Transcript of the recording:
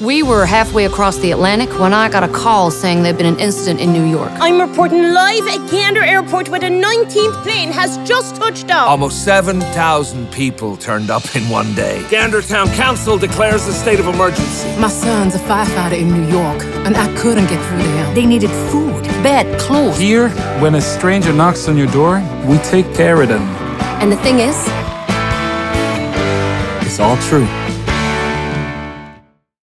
We were halfway across the Atlantic when I got a call saying there'd been an incident in New York. I'm reporting live at Gander Airport where the 19th plane has just touched down. Almost 7,000 people turned up in one day. Gander Town Council declares a state of emergency. My son's a firefighter in New York, and I couldn't get through to him. They needed food, bed, clothes. Here, when a stranger knocks on your door, we take care of them. And the thing is, It's all true.